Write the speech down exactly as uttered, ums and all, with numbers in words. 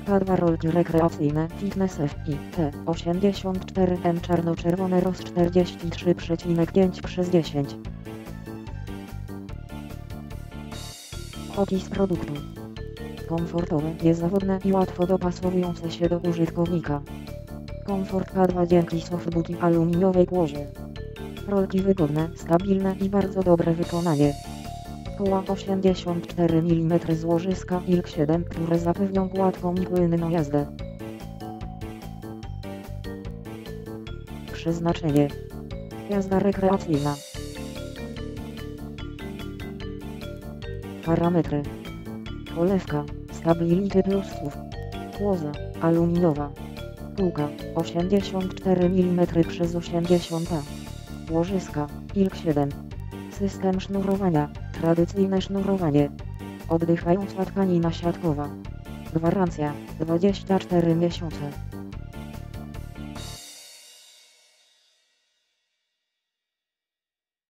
K dwa rolki rekreacyjne Fitness F I T osiemdziesiąt cztery M czarno-czerwone roz czterdzieści trzy przecinek pięć przez dziesięć. Opis produktu. Komfortowe, niezawodne i łatwo dopasowujące się do użytkownika. Komfort K dwa dzięki softbooki aluminiowej kłodzie. Rolki wygodne, stabilne i bardzo dobre wykonanie. Koła osiemdziesiąt cztery milimetry złożyska I L K siedem, które zapewnią gładką i płynną jazdę. Przeznaczenie. Jazda rekreacyjna. Parametry. Polewka, Stability Plus S U V. Łoza, aluminiowa. Kółka, osiemdziesiąt cztery milimetry przez osiemdziesiąt A. Łożyska, I L K siedem. System sznurowania, tradycyjne sznurowanie. Oddychająca tkanina siatkowa. Gwarancja, dwadzieścia cztery miesiące.